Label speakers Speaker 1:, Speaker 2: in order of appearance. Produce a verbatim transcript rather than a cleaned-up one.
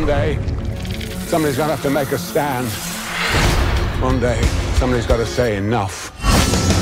Speaker 1: day, somebody's gonna have to make a stand. One day, somebody's got to say enough.